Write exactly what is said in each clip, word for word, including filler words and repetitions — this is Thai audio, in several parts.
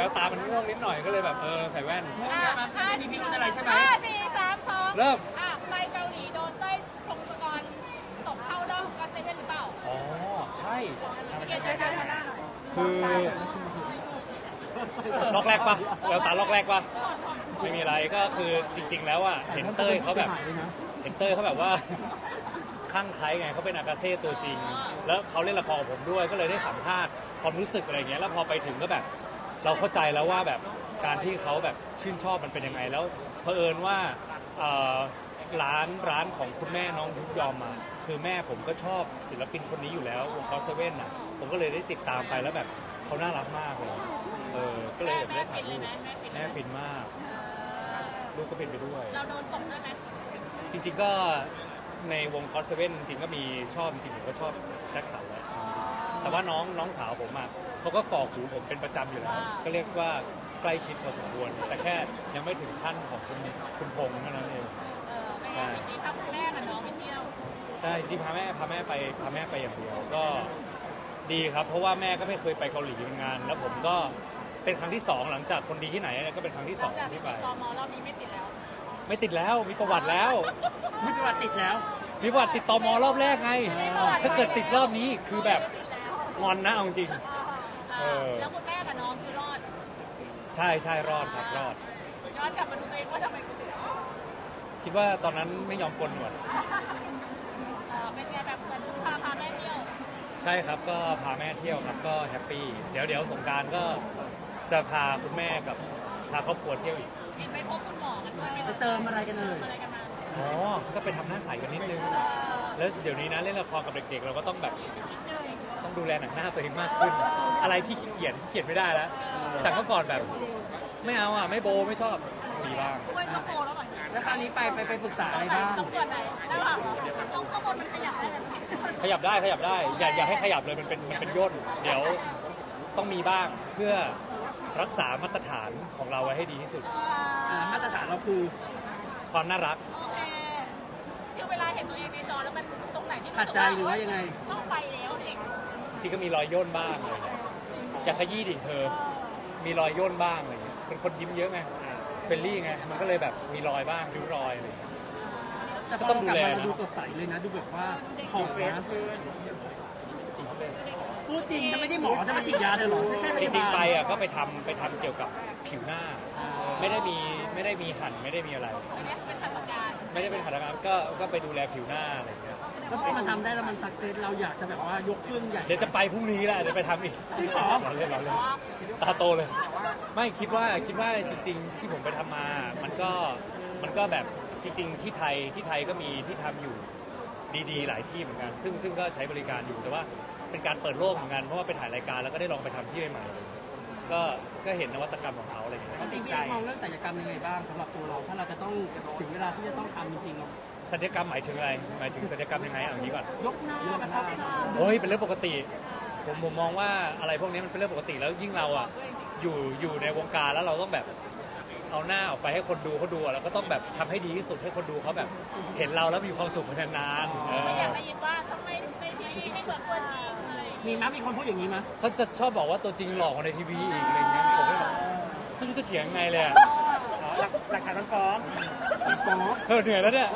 วตามันง่วงนิดหน่อยก็เลยแบบเออใส่แว่นมีพิรุธอะไรใช่ไหมห้าสี่สามสองเริ่มอ่ะไปเกาหลีโดนเต้ยพงศกรตกเข้าด้อมก็เซเว่นหรือเปล่าอ๋อใช่คือล็อกแรกปะแววตาล็อกแรกปะไม่มีอะไรก็คือจริงๆแล้วอ่ะเห็นเต้ยเขาแบบเห็นเต้ยเขาแบบว่าคลั่งไคล้ไงเขาเป็นอากาเซ่ตัวจริงแล้วเขาเล่นละครกับผมด้วยก็เลยได้สัมภาษณ์ความรู้สึกอะไรเงี้ยแล้วพอไปถึงก็แบบเราเข้าใจแล้วว่าแบบการที่เขาแบบชื่นชอบมันเป็นยังไงแล้วเผอิญว่าร้านร้านของคุณแม่น้องยุกยอมมาคือแม่ผมก็ชอบศิลปินคนนี้อยู่แล้ววงก็อตเซเว่นอ่ะผมก็เลยได้ติดตามไปแล้วแบบเขาน่ารักมากเลยเออก็เลยได้ถ่ายรูปแม่ฟินมากลูกก็ฟินไปด้วยเราโดนตบด้วยไหมจริงๆก็ในวงก็อตเซเว่นจริงๆก็มีชอบจริงๆผมก็ชอบแจ็คสันแหละแต่ว่าน้องน้องสาวผมอ่ะเขาก็ก่อหูผมเป็นประจำอยู่แล้วก็เรียกว่าใกล้ชิดพอสมควรแต่แค่ยังไม่ถึงขั้นของคุณคุณพงษ์เท่านั้นเองเออไม่งั้นจริงๆถ้าคุณแม่กับน้องไปเที่ยวใช่จริงพาแม่พาแม่ไปพาแม่ไปอย่างเดียวก็ดีครับเพราะว่าแม่ก็ไม่เคยไปเกาหลีเป็นงานแล้วผมก็เป็นครั้งที่สองหลังจากคนดีที่ไหนก็เป็นครั้งที่สองที่ไปตมรอบนี้ไม่ติดแล้วไม่ติดแล้วมีประวัติแล้วมีประวัติติดแล้วมีประวัติติดตมรอบแรกไงถ้าเกิดติดรอบนี้คือแบบงอนนะเอาจริงแล้วคุณแม่กับน้องคือรอดใช่ใช่รอดครับรอดย้อนกลับมาดูตัวเองว่าทำไมกูถึงคิดว่าตอนนั้นไม่ยอมกลหนวดเป็นไงแบบเหมือนพาพาแม่เที่ยวใช่ครับก็พาแม่เที่ยวครับก็แฮปปี้เดี๋ยวเดี๋ยวสงกรานต์ก็จะพาคุณแม่กับพาครอบครัวเที่ยวอีกเห็นไปพบคุณหมอกันด้วยไปเติมอะไรกันเลยอ๋อก็ไปทำหน้าใสกันนิดนึงแล้วเดี๋ยวนี้นะเล่นละครกับเด็กๆเราก็ต้องแบบต้องดูแลหนังหน้าตัวเองมากขึ้นอะไรที่ขี้เกียจขี้เกียจไม่ได้แล้วจากเมื่อก่อนแบบไม่เอาอ่ะไม่โบไม่ชอบมีบ้างไม่ต้องโบแล้วก่อนแล้วคราวนี้ไปไปไปปรึกษาอะไรบ้างตรงส่วนไหนด้านหลังตรงข้างบนมันขยับได้ไหมขยับได้ขยับได้อย่าอย่าให้ขยับเลยมันเป็นมันเป็นย่นเดี๋ยวต้องมีบ้างเพื่อรักษามาตรฐานของเราไว้ให้ดีที่สุดมาตรฐานเราคือความน่ารักโอเคคือเวลาเห็นตัวเองในจอแล้วมันตรงไหนที่ขัดใจหรือว่ายังไงต้องไปแล้วเองจริงก็มีรอยย่นบ้างเลยอย่าขยี้ดิเธอมีรอยย่นบ้างอะไรเงี้ยเป็นคนยิ้มเยอะไงเฟรนลี่ไงมันก็เลยแบบมีรอยบ้างริ้วรอยอะไรแต่พอต้องดูแลนะดูสดใสเลยนะดูแบบว่าหอมนะจริงเลยพูดจริงจะไม่ใช่หมอจะมาฉีดยาเลยหรอจริงๆไปอ่ะก็ไปทำไปทำเกี่ยวกับผิวหน้าไม่ได้มีไม่ได้มีหั่นไม่ได้มีอะไรไม่ได้เป็นหัตถการไม่ได้เป็นหัตถการก็ก็ไปดูแลผิวหน้าอะไรเงี้ยแล้วพอมันทำได้แล้วมันสักเซสเราอยากจะแบบว่ายกเครื่องใหญ่เดี๋ยวจะไปพรุ่งนี้แหละเดี๋ยวไปทำอีกจริงเหรอเราเล่นเราเล่นตาโตเลยไม่คิดว่าคิดว่าจริงๆที่ผมไปทำมามันก็มันก็แบบจริงๆที่ไทยที่ไทยก็มีที่ทำอยู่ดีๆหลายที่เหมือนกันซึ่งซึ่งก็ใช้บริการอยู่แต่ว่าเป็นการเปิดโลกเหมือนกันเพราะว่าไปถ่ายรายการแล้วก็ได้ลองไปทำที่ใหม่ๆก็ก็เห็นนวัตกรรมของเขาอะไรอย่างเงี้ยจริงๆมองเรื่องศัลยกรรมยังไงบ้างสำหรับตัวเราถ้าเราจะต้องถึงเวลาที่จะต้องทำจริงๆศัลยกรรมหมายถึงอะไรหมายถึงศัลยกรรมยังไงเอาอย่างนี้ก่อนยกหน้ากระชับหน้าโอ้ยเป็นเรื่องปกติผมผมมองว่าอะไรพวกนี้มันเป็นเรื่องปกติแล้วยิ่งเราอ่ะอยู่อยู่ในวงการแล้วเราต้องแบบเอาหน้าออกไปให้คนดูเขาดูแล้วก็ต้องแบบทำให้ดีที่สุดให้คนดูเขาแบบเห็นเราแล้วมีความสุขนานๆไม่อยากได้ยินว่าทำไมในทีวีไม่เหมือนตัวจริงอะไรมีมั้ยมีคนพูดอย่างนี้มั้ยเขาจะชอบบอกว่าตัวจริงหลอกกว่าในทีวีอีกอะไรเงี้ยผมไม่รู้จะเถียงไงเลยอ่ะหลักฐานมันฟ้องฟ้องเออเหนื่อยแล้วเนี่ย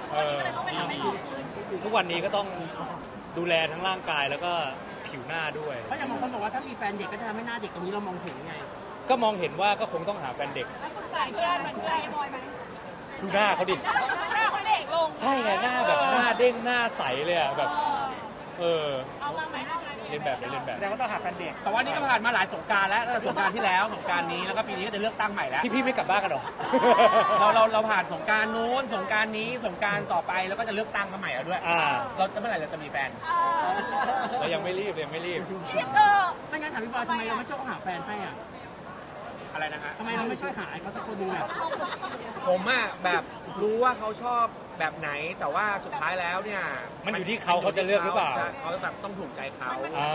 ทุกวันนี้ก็ต้องดูแลทั้งร่างกายแล้วก็ผิวหน้าด้วยเพราะอย่างบางคนบอกว่าถ้ามีแฟนเด็กก็จะทำให้หน้าเด็กตรงนี้เรามองเห็นไงก็มองเห็นว่าก็คงต้องหาแฟนเด็กใส่เพื่อนมันใจบอยไหมดูหน้าเขาดิหน้าเขาเด็กลงใช่ไงหน้าแบบหน้าเด้งหน้าใสเลยอ่ะแบบเออเอามาไหมเรียนแบบเรียนแบบแสดงว่าต้องหาแฟนเด็กแต่ว่านี่ก็ผ่านมาหลายสงกรานต์แล้วตั้งแต่สงกรานต์ที่แล้วสงกรานต์นี้แล้วก็ปีนี้ก็จะเลือกตั้งใหม่แล้วพี่ๆไม่กลับบ้านกันหรอเราเราเราผ่านสงกรานต์นู้นสงกรานต์นี้สงกรานต์ต่อไปแล้วก็จะเลือกตั้งกันใหม่แล้วด้วยเราจะเมื่อไหร่เราจะมีแฟนเรายังไม่รีบยังไม่รีบเออไม่งั้นถามพี่บอยทำไมเราไม่ช่วยหาแฟนให้อ่ะอะไรนะฮะทำไมเราไม่ช่วยหาเขาสักคนหนึ่งอ่ะผมอ่ะแบบรู้ว่าเขาชอบแบบไหนแต่ว่าสุดท้ายแล้วเนี่ยมันอยู่ที่เขาเขาจะเลือกหรือเปล่าเขาแบบต้องถูกใจเขา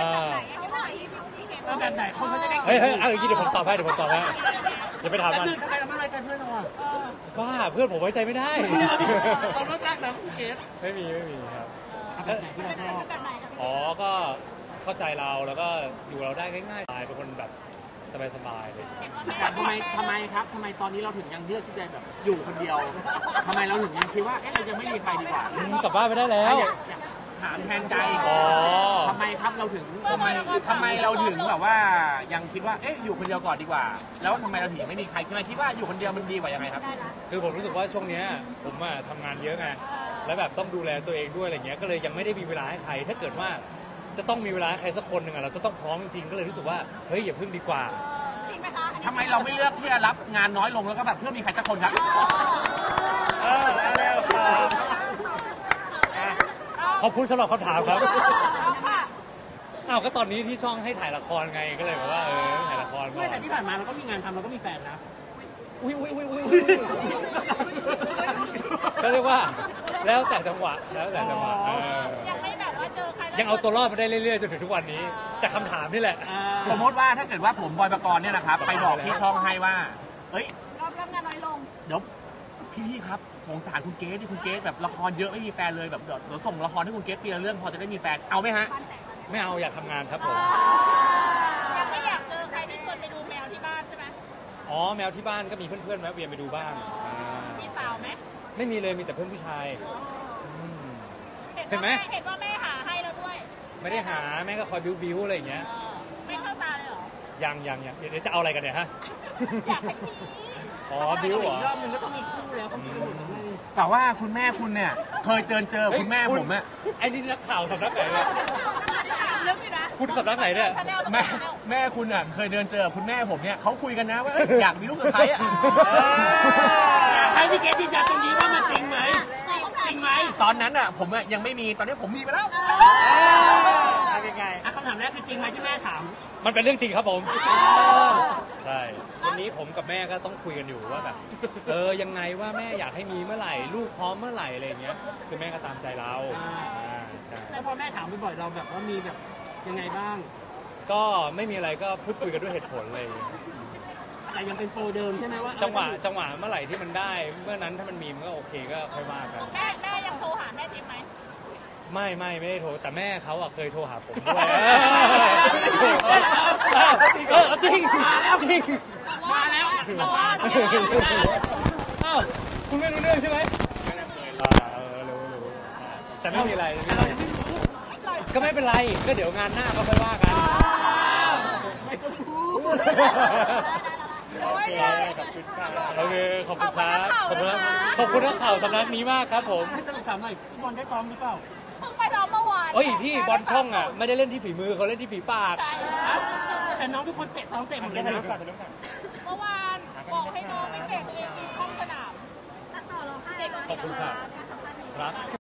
แบบไหนคนเขาจะได้เฮ้ยเฮ้ยเอาอย่างนี้เดี๋ยวผมตอบให้เดี๋ยวผมตอบให้อย่าไปถามมันทำไมเราไม่ไว้ใจเพื่อนเราอ่ะบ้าเพื่อนผมไว้ใจไม่ได้เราเลิกรักนะพี่เกศไม่มีไม่มีครับแบบไหนที่เราชอบอ๋อก็เข้าใจเราแล้วก็อยู่เราได้ง่ายๆเป็นคนแบบสบายๆเลยแต่ทำไมทำไมครับทำไมตอนนี้เราถึงยังเลือกที่จะแบบอยู่คนเดียวทำไมเราถึงยังคิดว่าเอ๊ะเราจะไม่มีใครดีกว่าอืมกลับบ้านไปได้แล้วอยากอยากถามแทนใจอ๋อทำไมครับเราถึงทำไมทำไมเราถึงแบบว่ายังคิดว่าเอ๊ะอยู่คนเดียวก่อนดีกว่า แล้วทำไมเราถึงยังไม่มีใครทำไมคิดว่าอยู่คนเดียวมันดีกว่ายังไงครับคือผมรู้สึกว่าช่วงเนี้ยผมอะทำงานเยอะไงแล้วแบบต้องดูแลตัวเองด้วยอะไรเงี้ยก็เลยยังไม่ได้มีเวลาให้ใคร ถ้าเกิดว่าจะต้องมีเวลาให้ใครสักคนหนึ่งอะเราจะต้องพร้อมจริงๆก็เลยรู้สึกว่าเฮ้ยอย่าพึ่งดีกว่าจริงไหมคะอันนี้ทำไมเราไม่เลือกที่จะรับงานน้อยลงแล้วก็แบบเพื่อมีใครสักคนครับเออเอาแล้วครับอ่ะขอบคุณสำหรับคำถามครับเอาค่ะอ้าวก็ตอนนี้ที่ช่องให้ถ่ายละครไงก็เลยแบบว่าเออถ่ายละครก่อไม่นแต่ที่ผ่านมาเราก็มีงานทำเราก็มีแฟนนะอุ้ยอุ้ยอุ้ยอุ้ยอุ้ยก็เรียกว่าแล้วแต่จังหวะแล้วแต่จังหวะเออยังไม่แบบว่าเจอใครแล้วยังเอาตัวรอดมาได้เรื่อยๆจนถึงทุกวันนี้จากคำถามนี่แหละสมมติว่าถ้าเกิดว่าผมบอยปกรณ์เนี่ยนะครับ ไปบอกที่ช่องให้ว่า เอ้ยรับรับงานน้อยลงเดี๋ยวพี่ๆครับสงสารคุณเกสที่คุณเกสแบบละครเยอะไม่มีแฟนเลยแบบเดี๋ยวเดี๋ยวส่งละครให้คุณเกสปีละเรื่องพอจะได้มีแฟนเอาไหมฮะไม่เอาอยากทำงานครับผมยังไม่อยากเจอใครที่ชวนไปดูแมวที่บ้านใช่ไหมอ๋อแมวที่บ้านก็มีเพื่อนๆแวะเวียนไปดูบ้างอ่ามีสาวไหมไม่มีเลยมีแต่เพื่อนผู้ชายม เห็นไหมเห็นว่าแม่หาให้แล้วด้วยไม่ได้หาแม่ก็คอยบิ้วบิ้วๆอะไรอย่างเงี้ยเออไม่เข้าตาเลยเหรอยังยังยังเดี๋ยวจะเอาอะไรกันเนี่ยฮะอยากให้มีอ๋อบิ้วเหรอรอบนึงก็ต้องมีคู่แล้วเขามีคู่แต่ว่าคุณแม่คุณเนี่ย เคยเจอเจอคุณแม่ผมอะไอ้นี่นักข่าวสำนักไหนเนี่ยเรื่องนี้นะคุณสำนักไหนเนี่ยชาแนลแม่แม่คุณอะเคยเดินเจอคุณแม่ผมเนี่ยเขาคุยกันนะว่าเอ้ยอยากมีลูกกับใครอะให้พี่เกดยืนยันตรงนี้ว่ามันจริงไหมจริงไหมตอนนั้นอะผมอะยังไม่มีตอนนี้ผมมีไปแล้วเป็นไงอ่ะคำถามแรกคือจริงไหมที่แม่ถามมันเป็นเรื่องจริงครับผม ใช่ วันนี้ผมกับแม่ก็ต้องคุยกันอยู่ว่าแบบ เออ ยังไงว่าแม่อยากให้มีเมื่อไหร่ ลูกพร้อมเมื่อไหร่อะไรอย่างเงี้ย คือแม่ก็ตามใจเราอ่าใช่แล้วพอแม่ถามบ่อยๆเราแบบว่ามีแบบยังไงบ้างก็ไม่มีอะไรก็พูดคุยกันด้วยเหตุผลเลยแต่ยังเป็นโปรเดิมใช่ไหมว่าจังหวะจังหวะเมื่อไหร่ที่มันได้ เมื่อนั้นถ้ามันมีมันก็โอเคก็ค่อยว่ากันแม่แม่ยังโทรหาแม่ทิพย์ไหมไม่ไม่ไม่ได้โทร แต่แม่เขาอะเคยโทรหาผมด้วยเออจริงมาแล้วจริงมาแล้วมาแล้วอ้าวคุณไม่รู้เรื่องใช่ไหมอ่าเออรู้รู้อ่าแต่ไม่มีอะไรไม่มีอะไรก็ไม่เป็นไร ก็เดี๋ยวงานหน้าก็ค่อยว่ากันไม่ต้องพูดโอ้ยขอบคุณครับโอเคขอบคุณครับขอบคุณครับขอบคุณนักข่าวสำนักนี้มากครับผมให้สรุปถามหน่อยพี่บอลได้ซ้อมหรือเปล่าเพิ่งไปซ้อมเมื่อวานเฮ้ยพี่บอลช่องอ่ะไม่ได้เล่นที่ฝีมือเขาเล่นที่ฝีปากใช่แต่น้องทุกคนเตะซ้อมเตะหมดเลยนะเมื่อวานบอกให้น้องไปเตะตัวเองที่ห้องสนามขอบคุณครับครับ